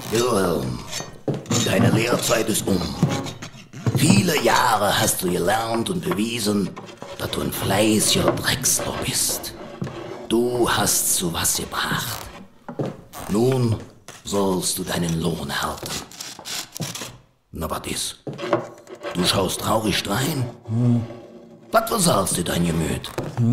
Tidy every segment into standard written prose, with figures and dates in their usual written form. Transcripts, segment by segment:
Wilhelm, deine Lehrzeit ist um. Viele Jahre hast du gelernt und bewiesen, dass du ein fleißiger Drechsler bist. Du hast zu was gebracht. Nun sollst du deinen Lohn halten. Na, was ist? Du schaust traurig drein? Was versagst dir dein Gemüt?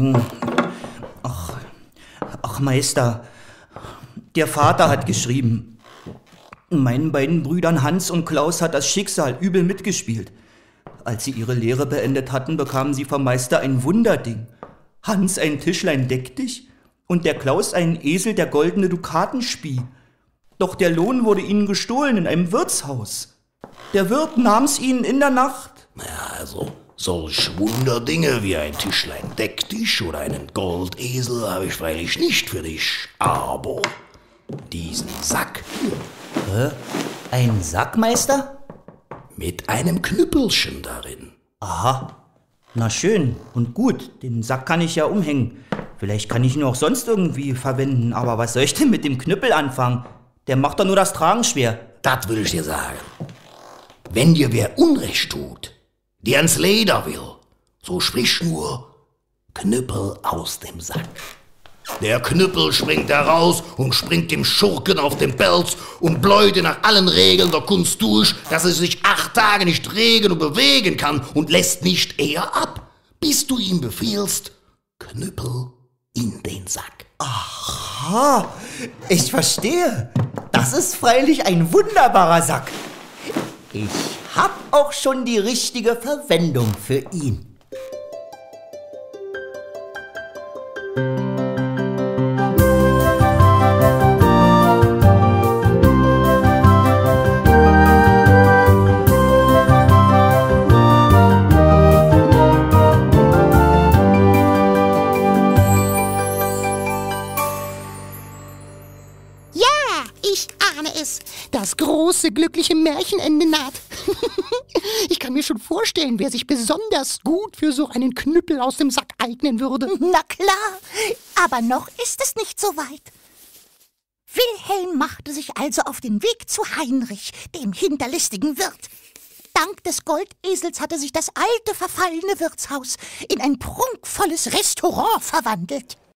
Ach, Meister, der Vater hat geschrieben. Meinen beiden Brüdern Hans und Klaus hat das Schicksal übel mitgespielt. Als sie ihre Lehre beendet hatten, bekamen sie vom Meister ein Wunderding. Hans ein Tischlein deck dich und der Klaus einen Esel, der goldene Dukaten spie. Doch der Lohn wurde ihnen gestohlen in einem Wirtshaus. Der Wirt nahm's ihnen in der Nacht. Ja, also solch Wunderdinge wie ein Tischlein Decktisch oder einen Goldesel habe ich freilich nicht für dich. Aber diesen Sack Ein Sack, Meister? mit einem Knüppelchen darin. Aha, na schön und gut, den Sack kann ich ja umhängen. Vielleicht kann ich ihn auch sonst irgendwie verwenden, aber was soll ich denn mit dem Knüppel anfangen? Der macht doch nur das Tragen schwer. Das will ich dir sagen. Wenn dir wer Unrecht tut, dir ans Leder will, so sprich nur Knüppel aus dem Sack. Der Knüppel springt heraus und springt dem Schurken auf den Pelz und bläut ihn nach allen Regeln der Kunst durch, dass er sich 8 Tage nicht regen und bewegen kann und lässt nicht eher ab, bis du ihm befiehlst, Knüppel in den Sack. Aha, ich verstehe. Das ist freilich ein wunderbarer Sack. Ich hab auch schon die richtige Verwendung für ihn. Das große, glückliche Märchenende naht. Ich kann mir schon vorstellen, wer sich besonders gut für so einen Knüppel aus dem Sack eignen würde. Na klar, aber noch ist es nicht so weit. Wilhelm machte sich also auf den Weg zu Heinrich, dem hinterlistigen Wirt. Dank des Goldesels hatte sich das alte, verfallene Wirtshaus in ein prunkvolles Restaurant verwandelt.